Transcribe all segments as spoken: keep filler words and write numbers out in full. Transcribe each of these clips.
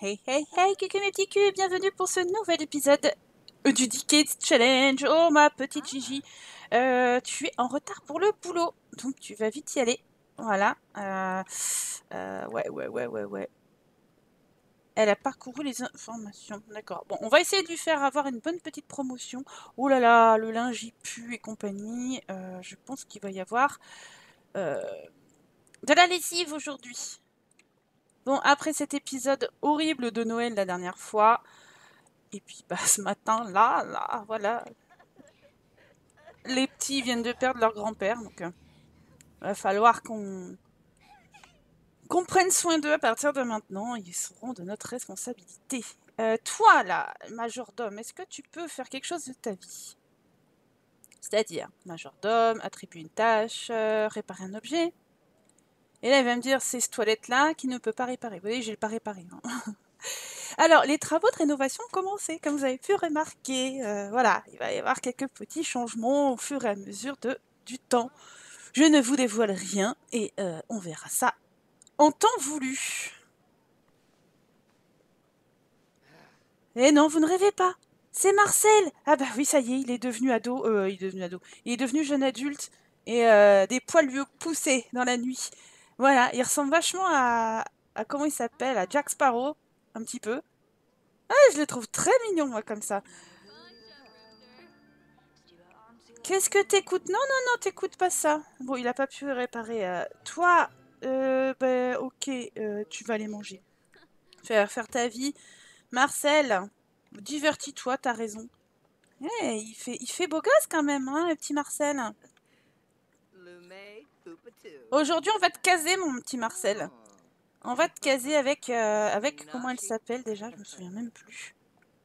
Hey hey hey, coucou mes petits culs, bienvenue pour ce nouvel épisode du Decade Challenge. Oh ma petite Gigi, euh, tu es en retard pour le boulot, donc tu vas vite y aller. Voilà. Euh, euh, ouais, ouais, ouais, ouais, ouais. Elle a parcouru les informations. D'accord. Bon, on va essayer de lui faire avoir une bonne petite promotion. Oh là là, le linge y pue et compagnie. Euh, je pense qu'il va y avoir euh, de la lessive aujourd'hui. Bon, après cet épisode horrible de Noël la dernière fois, et puis bah, ce matin, là, là, voilà, les petits viennent de perdre leur grand-père, donc il euh, va falloir qu'on qu'on prenne soin d'eux à partir de maintenant. Ils seront de notre responsabilité. Euh, toi, là, majordome, est-ce que tu peux faire quelque chose de ta vie? C'est-à-dire, majordome, attribuer une tâche, euh, réparer un objet. Et là, il va me dire, c'est ce toilette-là qui ne peut pas réparer. Vous voyez, je l'ai pas réparé. Hein. Alors, les travaux de rénovation ont commencé, comme vous avez pu remarquer. Euh, voilà, il va y avoir quelques petits changements au fur et à mesure de, du temps. Je ne vous dévoile rien et euh, on verra ça en temps voulu. Eh non, vous ne rêvez pas. C'est Marcel. Ah bah oui, ça y est, il est devenu ado. Euh, il est devenu ado. Il est devenu jeune adulte et euh, des poils lui ont poussé dans la nuit. Voilà, il ressemble vachement à, à comment il s'appelle, à Jack Sparrow, un petit peu. Ah, je le trouve très mignon, moi, comme ça. Qu'est-ce que t'écoutes? Non, non, non, t'écoutes pas ça. Bon, il a pas pu réparer. euh, Toi, euh, ben, ok, euh, tu vas aller manger. Faire, faire ta vie. Marcel, divertis-toi, t'as raison. Eh, il fait, il fait beau gosse quand même, hein, le petit Marcel. Aujourd'hui, on va te caser, mon petit Marcel. On va te caser avec, euh, avec comment elle s'appelle déjà? Je me souviens même plus.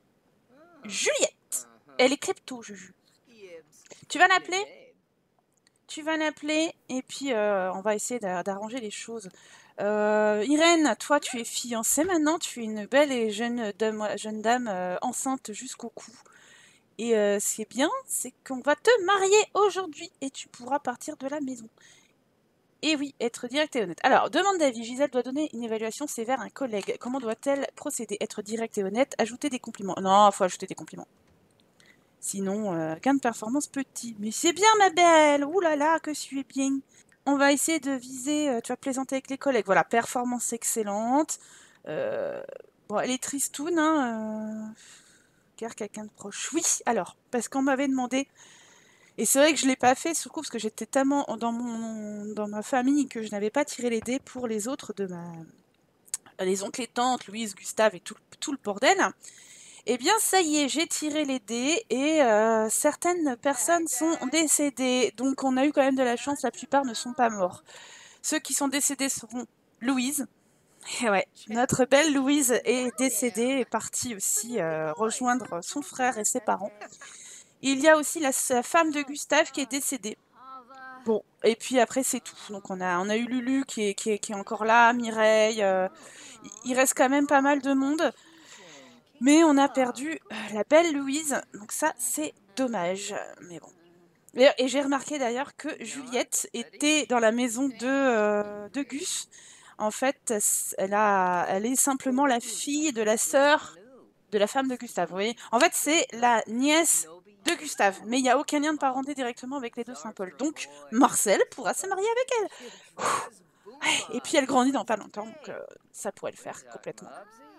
Juliette. Elle est klepto, Juju. Tu vas l'appeler? Tu vas l'appeler et puis euh, on va essayer d'a- d'arranger les choses. Euh, Irène, toi, tu es fiancée maintenant. Tu es une belle et jeune dame, jeune dame euh, enceinte jusqu'au cou. Et euh, ce qui est bien, c'est qu'on va te marier aujourd'hui et tu pourras partir de la maison. Et oui, être directe et honnête. Alors, demande d'avis. Gisèle doit donner une évaluation sévère à un collègue. Comment doit-elle procéder? Être directe et honnête, ajouter des compliments. Non, il faut ajouter des compliments. Sinon, euh, gain de performance petit. Mais c'est bien, ma belle. Ouh là là, que suis bien. On va essayer de viser, euh, tu vas plaisanter avec les collègues. Voilà, performance excellente. Euh, bon, elle est tristoune, hein. Euh... Car quelqu'un de proche. Oui, alors, parce qu'on m'avait demandé, et c'est vrai que je ne l'ai pas fait, surtout parce que j'étais tellement dans, mon, dans ma famille que je n'avais pas tiré les dés pour les autres de ma... les oncles et tantes, Louise, Gustave et tout, tout le bordel. Eh bien, ça y est, j'ai tiré les dés et euh, certaines personnes sont décédées. Donc, on a eu quand même de la chance, la plupart ne sont pas morts. Ceux qui sont décédés seront Louise. Et ouais, notre belle Louise est décédée, est partie aussi euh, rejoindre son frère et ses parents. Il y a aussi la, la femme de Gustave qui est décédée. Bon, et puis après c'est tout. Donc on a, on a eu Lulu qui est, qui est, qui est encore là, Mireille. Euh, il reste quand même pas mal de monde. Mais on a perdu euh, la belle Louise. Donc ça, c'est dommage. Mais bon. Et, et j'ai remarqué d'ailleurs que Juliette était dans la maison de, euh, de Gus. En fait, elle, a, elle est simplement la fille de la sœur de la femme de Gustave. Vous voyez, en fait, c'est la nièce de Gustave. Mais il n'y a aucun lien de parenté directement avec les deux Saint-Paul. Donc, Marcel pourra se marier avec elle. Ouais, et puis, elle grandit dans pas longtemps. Donc, euh, ça pourrait le faire complètement.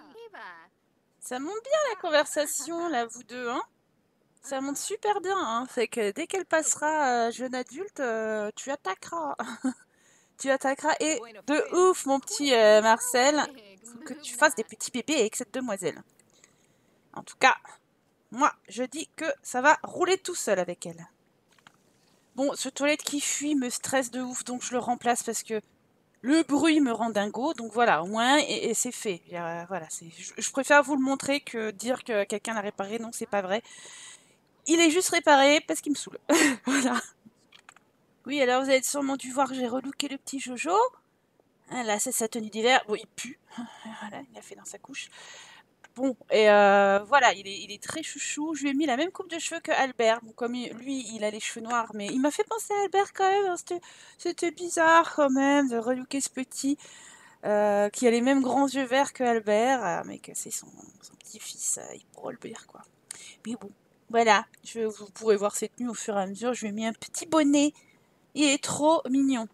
Ça monte bien la conversation, là, vous deux, hein? Ça monte super bien, hein. C'est que dès qu'elle passera euh, jeune adulte, euh, tu attaqueras. Tu attaqueras. Et de ouf, mon petit euh, Marcel, faut que tu fasses des petits bébés avec cette demoiselle. En tout cas, moi, je dis que ça va rouler tout seul avec elle. Bon, ce toilette qui fuit me stresse de ouf, donc je le remplace parce que le bruit me rend dingo. Donc voilà, au moins, et, et c'est fait. Euh, voilà, c'est, je, je préfère vous le montrer que dire que quelqu'un l'a réparé. Non, c'est pas vrai. Il est juste réparé parce qu'il me saoule. Voilà. Oui, alors vous avez sûrement dû voir que j'ai relooké le petit Jojo. Ah, là, c'est sa tenue d'hiver. Bon, il pue. Voilà, il a fait dans sa couche. Bon, et euh, voilà, il est, il est très chouchou. Je lui ai mis la même coupe de cheveux que Albert. Bon, comme il- lui, il a les cheveux noirs, mais il m'a fait penser à Albert quand même. Hein. C'était, c'était bizarre quand même de relooker ce petit. euh, qui a les mêmes grands yeux verts que Albert, euh, mais que c'est son, son petit-fils, euh, pour Albert, quoi. Mais bon, voilà, je, vous pourrez voir cette tenue au fur et à mesure. Je lui ai mis un petit bonnet. Il est trop mignon.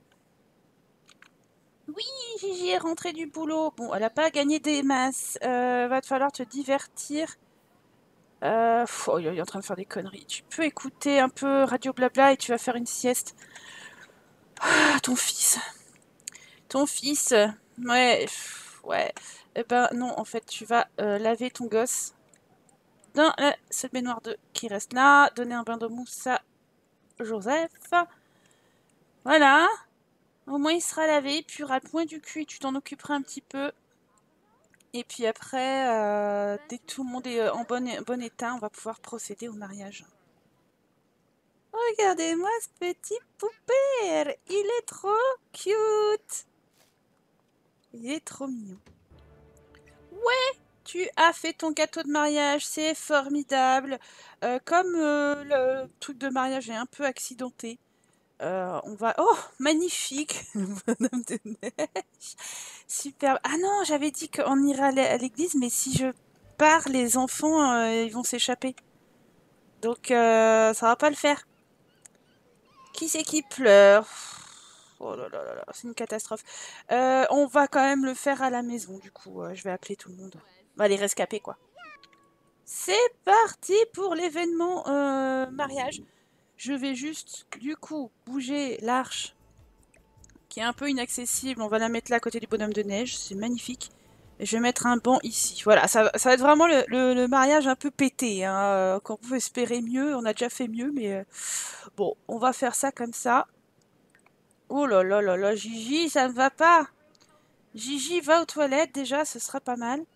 Oui, Gigi est rentrée du boulot. Bon, elle n'a pas gagné des masses. Euh, va te falloir te divertir. Euh, pff, oh, il est en train de faire des conneries. Tu peux écouter un peu Radio Blabla et tu vas faire une sieste. Ah, ton fils. Ton fils. Ouais, pff, ouais. Eh ben non, en fait, tu vas euh, laver ton gosse dans la seule baignoire de qui reste là. Donner un bain de mousse à Joseph. Voilà. Au moins, il sera lavé. Puis, il y aura le point du cul et tu t'en occuperas un petit peu. Et puis après, euh, dès que tout le monde est euh, en bon, bon état, on va pouvoir procéder au mariage. Regardez-moi ce petit poupée. Il est trop cute. Il est trop mignon. Ouais, tu as fait ton gâteau de mariage, c'est formidable. Euh, comme euh, le truc de mariage est un peu accidenté, euh, on va... Oh, magnifique, le bonhomme de neige. Superbe. Ah non, j'avais dit qu'on irait à l'église, mais si je pars, les enfants, euh, ils vont s'échapper. Donc, euh, ça va pas le faire. Qui c'est qui pleure? Oh là là là là, c'est une catastrophe. Euh, on va quand même le faire à la maison, du coup. Euh, je vais appeler tout le monde. Bah, les rescapés, quoi. C'est parti pour l'événement euh, mariage. Je vais juste, du coup, bouger l'arche qui est un peu inaccessible. On va la mettre là à côté du bonhomme de neige. C'est magnifique. Et je vais mettre un banc ici. Voilà, ça, ça va être vraiment le, le, le mariage un peu pété. Hein. Euh, qu'on peut espérer mieux. On a déjà fait mieux, mais euh, bon, on va faire ça comme ça. Oh là là là là, Gigi, ça ne va pas. Gigi, va aux toilettes déjà, ce sera pas mal.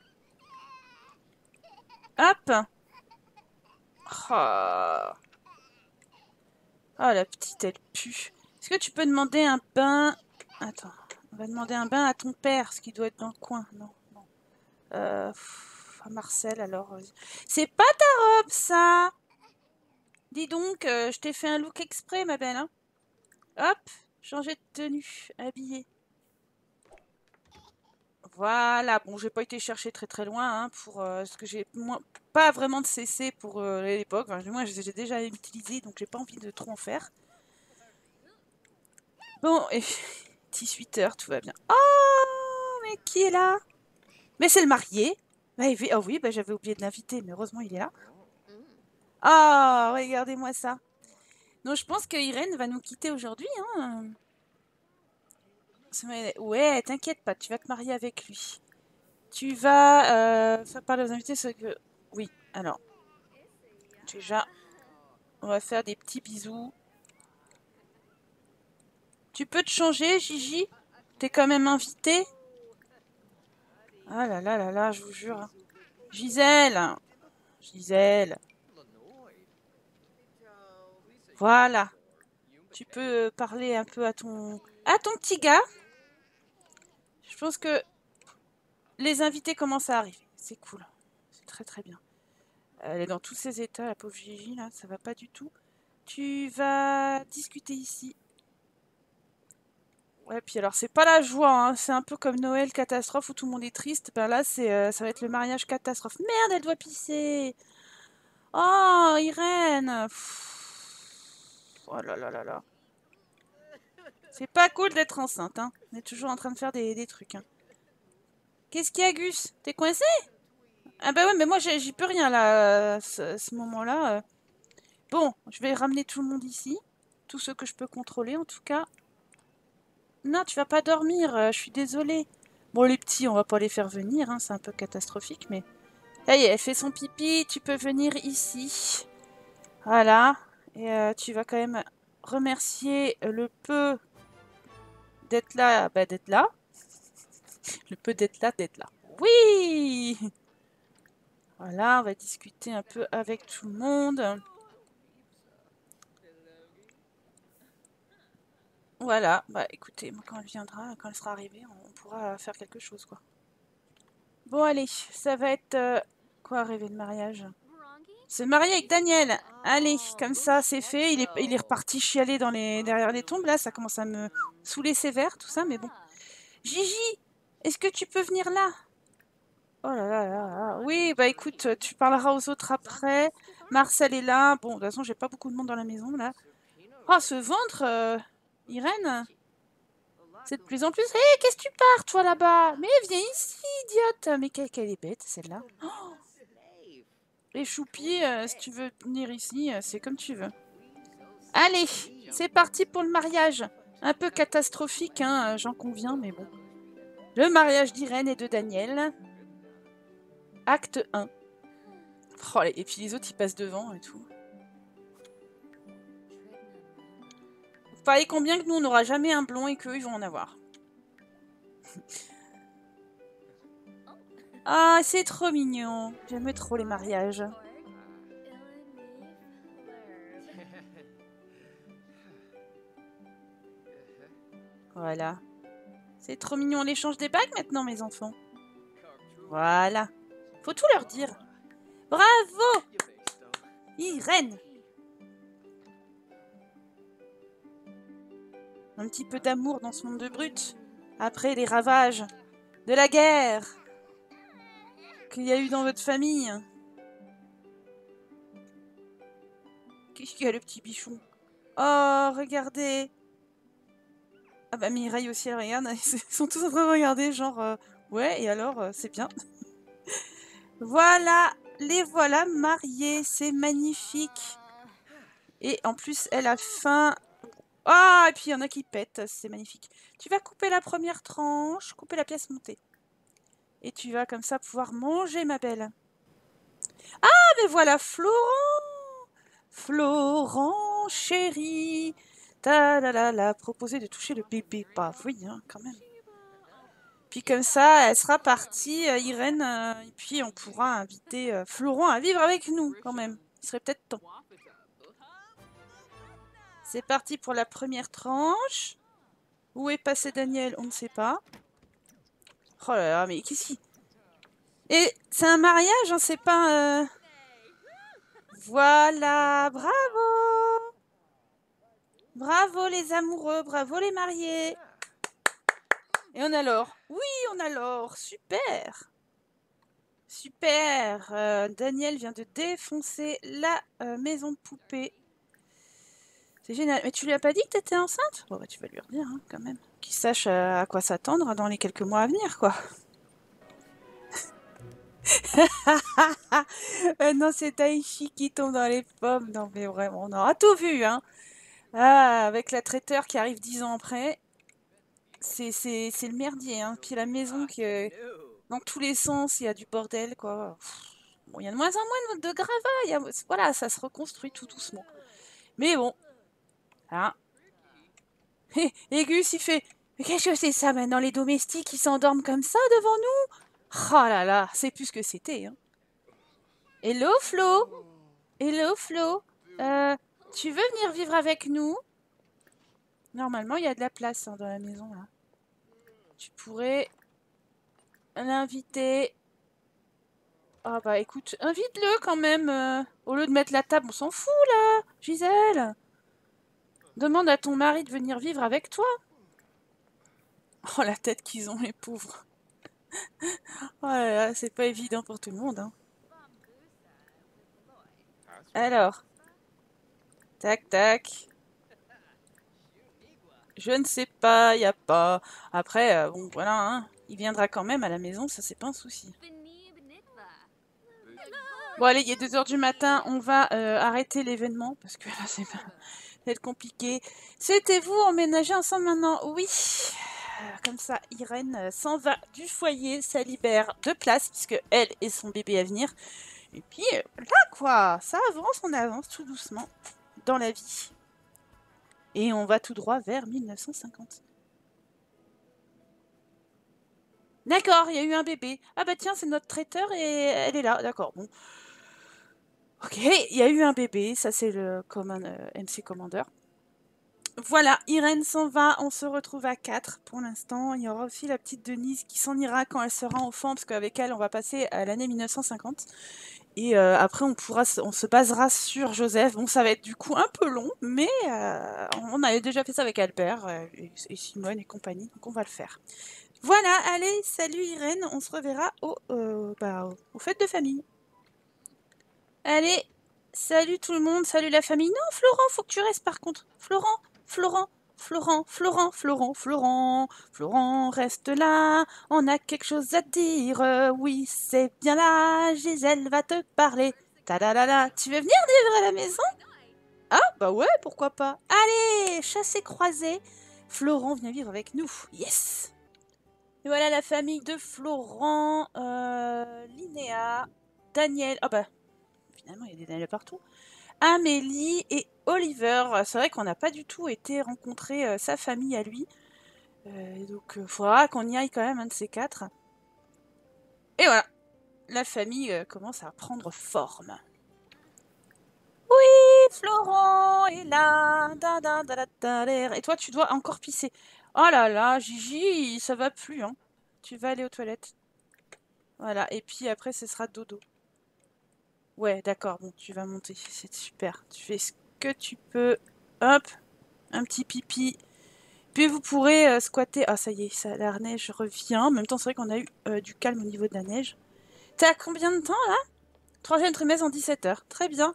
Hop. Oh. Oh, la petite, elle pue. Est-ce que tu peux demander un bain... Attends, on va demander un bain à ton père, ce qui doit être dans le coin. Non, non. Euh, pff, à Marcel, alors... euh, C'est pas ta robe, ça. Dis donc, euh, je t'ai fait un look exprès, ma belle. Hein. Hop, changer de tenue, habillée. Voilà, bon, j'ai pas été chercher très très loin, hein, pour euh, ce que j'ai moins, pas vraiment de C C pour euh, l'époque. Enfin, moi, j'ai déjà utilisé, donc j'ai pas envie de trop en faire. Bon, et dix-huit heures, tout va bien. Oh, mais qui est là? Mais c'est le marié. Bah, il... Oh oui, bah, j'avais oublié de l'inviter, mais heureusement, il est là. Oh, regardez-moi ça. Donc, je pense que Irène va nous quitter aujourd'hui. Hein. Ouais, t'inquiète pas, tu vas te marier avec lui. Tu vas euh, faire parler aux invités ce que... Oui, alors, déjà, on va faire des petits bisous. Tu peux te changer, Gigi? T'es quand même invité? Ah là là là là, je vous jure. Gisèle! Gisèle! Voilà. Tu peux parler un peu à ton... à ton petit gars. Je pense que les invités commencent à arriver. C'est cool. C'est très très bien. Elle est dans tous ses états, la pauvre Gigi, là. Ça va pas du tout. Tu vas discuter ici. Ouais, puis alors, c'est pas la joie, hein. C'est un peu comme Noël catastrophe où tout le monde est triste. Ben là, c'est, euh, ça va être le mariage catastrophe. Merde, elle doit pisser. Oh, Irène. Pff. Oh là là là là. C'est pas cool d'être enceinte, hein. On est toujours en train de faire des, des trucs, hein. Qu'est-ce qu'il y a, Gus? T'es coincé? Ah bah ouais, mais moi, j'y peux rien, là, à ce, ce moment-là. Bon, je vais ramener tout le monde ici. Tous ceux que je peux contrôler, en tout cas. Non, tu vas pas dormir, euh, je suis désolée. Bon, les petits, on va pas les faire venir, hein, c'est un peu catastrophique, mais... Ça y est, elle fait son pipi, tu peux venir ici. Voilà. Et euh, tu vas quand même remercier le peu d'être là, bah d'être là. Le peu d'être là, d'être là. Oui! Voilà, on va discuter un peu avec tout le monde. Voilà, bah écoutez, quand elle viendra, quand elle sera arrivée, on pourra faire quelque chose, quoi. Bon, allez, ça va être... euh, quoi, rêver de mariage? Se marier avec Daniel. Allez, comme ça, c'est fait. Il est, il est reparti chialer dans les, derrière les tombes. Là, ça commence à me saouler sévère, tout ça, mais bon. Gigi, est-ce que tu peux venir là? Oh là là là là. Oui, bah écoute, tu parleras aux autres après. Marcel est là. Bon, de toute façon, j'ai pas beaucoup de monde dans la maison, là. Oh, ce ventre, euh, Irène, c'est de plus en plus... Hé, hey, qu'est-ce que tu pars, toi, là-bas? Mais viens ici, idiote. Mais quelle, quelle est bête, celle-là. Oh, les choupis, euh, si tu veux venir ici, euh, c'est comme tu veux. Allez, c'est parti pour le mariage. Un peu catastrophique, hein, j'en conviens, mais bon. Le mariage d'Irène et de Daniel. Acte un. Oh, et puis les autres, ils passent devant et tout. Vous pariez combien que nous, on n'aura jamais un blond et qu'eux, ils vont en avoir. Ah, c'est trop mignon. J'aime trop les mariages. Voilà. C'est trop mignon. On échange des bagues maintenant, mes enfants. Voilà. Faut tout leur dire. Bravo, Irène. Un petit peu d'amour dans ce monde de brutes. Après les ravages de la guerre qu'il y a eu dans votre famille. Qu'est-ce qu'il y a, le petit bichon? Oh, regardez. Ah bah Mireille aussi, elle regarde. Ils sont tous en train de regarder, genre... Euh, ouais, et alors, euh, c'est bien. Voilà, les voilà mariés. C'est magnifique. Et en plus, elle a faim. Ah, oh, et puis il y en a qui pètent. C'est magnifique. Tu vas couper la première tranche, couper la pièce montée. Et tu vas comme ça pouvoir manger, ma belle. Ah, mais voilà, Florent. Florent, chéri. Ta la la la, proposé de toucher le bébé. Bah oui, hein, quand même. Puis comme ça, elle sera partie, euh, Irène, euh, et puis on pourra inviter euh, Florent à vivre avec nous, quand même. Il serait peut-être temps. C'est parti pour la première tranche. Où est passé Daniel? On ne sait pas. Oh là là, mais qu'est-ce qui... Et c'est un mariage, hein, c'est pas... Euh... Voilà, bravo! Bravo les amoureux, bravo les mariés! Et on a l'or. Oui, on a l'or. Super. Super. Euh, Daniel vient de défoncer la euh, maison de poupée. C'est génial. Mais tu lui as pas dit que tu étais enceinte? Bon, bah, tu vas lui redire, hein, quand même. Qu'il sache euh, à quoi s'attendre dans les quelques mois à venir, quoi. euh, non, c'est Taïchi qui tombe dans les pommes. Non, mais vraiment, on aura tout vu, hein. Ah, avec la traiteur qui arrive dix ans après. C'est le merdier, hein. Puis la maison qui... Euh, dans tous les sens, il y a du bordel, quoi. Bon, il y a de moins en moins de gravats. Il y a... Voilà, ça se reconstruit tout doucement. Mais bon. Hein. Et, et Gus, il fait... Mais qu'est-ce que c'est ça, maintenant, les domestiques, ils s'endorment comme ça devant nous? Oh là là, c'est plus ce que c'était, hein. Hello, Flo. Hello, Flo. Euh, tu veux venir vivre avec nous? Normalement, il y a de la place, hein, dans la maison, là. Tu pourrais l'inviter... Ah bah écoute, invite-le quand même. Euh, au lieu de mettre la table, on s'en fout là, Gisèle. Demande à ton mari de venir vivre avec toi. Oh la tête qu'ils ont les pauvres. Oh là là, c'est pas évident pour tout le monde. Hein. Alors. Tac tac. Je ne sais pas, il a pas. Après, euh, bon voilà, hein, il viendra quand même à la maison, ça c'est pas un souci. Bon allez, il est deux heures du matin, on va euh, arrêter l'événement, parce que là c'est pas... être compliqué. Souhaitez-vous emménager ensemble maintenant? Oui. Comme ça, Irène s'en va du foyer, ça libère de place, puisque elle et son bébé à venir. Et puis là quoi, ça avance, on avance tout doucement dans la vie. Et on va tout droit vers mille neuf cent cinquante. D'accord, il y a eu un bébé. Ah bah tiens, c'est notre traiteur et elle est là, d'accord, bon. Ok, il y a eu un bébé, ça c'est le common, euh, M C Commander. Voilà, Irène s'en va, on se retrouve à quatre pour l'instant. Il y aura aussi la petite Denise qui s'en ira quand elle sera enfant, parce qu'avec elle, on va passer à l'année mille neuf cent cinquante. Et euh, après, on, pourra, on se basera sur Joseph. Bon, ça va être du coup un peu long, mais euh, on avait déjà fait ça avec Albert euh, et, et Simone et compagnie, donc on va le faire. Voilà, allez, salut Irène, on se reverra au, euh, bah, aux fêtes de famille. Allez, salut tout le monde, salut la famille. Non, Florent, faut que tu restes par contre. Florent, Florent, Florent, Florent, Florent, Florent, Florent, reste là, on a quelque chose à te dire. Euh, oui, c'est bien là, Gisèle va te parler. Ta-da-da-da, tu veux venir vivre à la maison? Ah, bah ouais, pourquoi pas. Allez, chassé croisé, Florent vient vivre avec nous. Yes! Et voilà la famille de Florent, euh, Linéa, Daniel. Ah bah, finalement, il y a des Daniel partout. Amélie et Oliver. C'est vrai qu'on n'a pas du tout été rencontrer euh, sa famille à lui. Euh, donc, il faudra qu'on y aille quand même, un de ces quatre. Et voilà, la famille euh, commence à prendre forme. Oui, Florent est là. Da, da, da, da, da, da. Et toi, tu dois encore pisser. Oh là là, Gigi, ça va plus, hein. Tu vas aller aux toilettes. Voilà, et puis après, ce sera dodo. Ouais, d'accord, bon, tu vas monter, c'est super. Tu fais ce que tu peux. Hop, un petit pipi. Puis vous pourrez euh, squatter. Ah, ça y est, ça, la neige revient. En même temps, c'est vrai qu'on a eu euh, du calme au niveau de la neige. T'as combien de temps, là? Troisième trimestre en dix-sept heures. Très bien.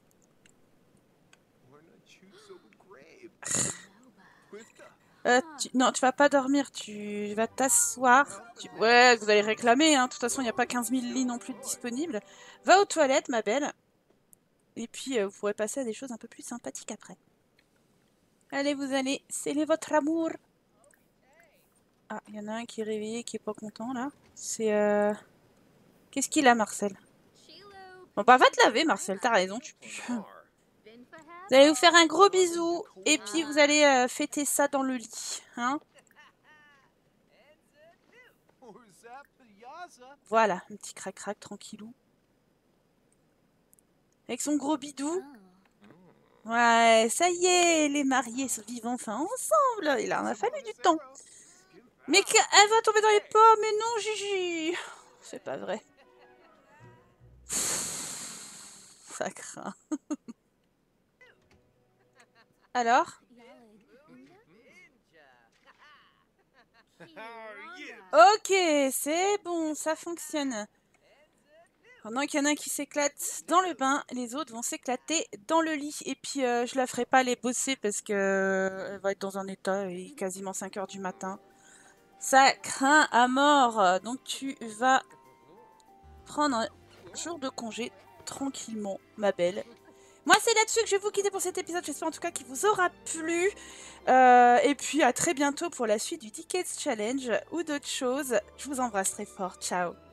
Euh, tu... Non, tu vas pas dormir, tu vas t'asseoir. Tu... Ouais, vous allez réclamer, hein. De toute façon, il n'y a pas quinze mille lits non plus disponibles. Va aux toilettes, ma belle. Et puis, euh, vous pourrez passer à des choses un peu plus sympathiques après. Allez, vous allez sceller votre amour. Ah, il y en a un qui est réveillé, qui est pas content, là. C'est, euh... Qu'est-ce qu'il a, Marcel? Bon, bah, va te laver, Marcel, t'as raison, tu pues. Vous allez vous faire un gros bisou, et puis vous allez euh, fêter ça dans le lit, hein. Voilà, un petit crac-crac, tranquillou. Avec son gros bidou. Ouais, ça y est, les mariés se vivent enfin ensemble. Il en a fallu du temps. Mais qu'elle va tomber dans les pommes, mais non, Gigi. C'est pas vrai. Ça craint. Alors? Ok, c'est bon, ça fonctionne. Pendant qu'il y en a un qui s'éclate dans le bain, les autres vont s'éclater dans le lit. Et puis, euh, je la ferai pas les bosser parce que euh, elle va être dans un état, il est quasiment cinq heures du matin. Ça craint à mort. Donc, tu vas prendre un jour de congé tranquillement, ma belle. Moi, c'est là-dessus que je vais vous quitter pour cet épisode. J'espère en tout cas qu'il vous aura plu. Euh, et puis, à très bientôt pour la suite du Tickets Challenge ou d'autres choses. Je vous embrasse très fort. Ciao.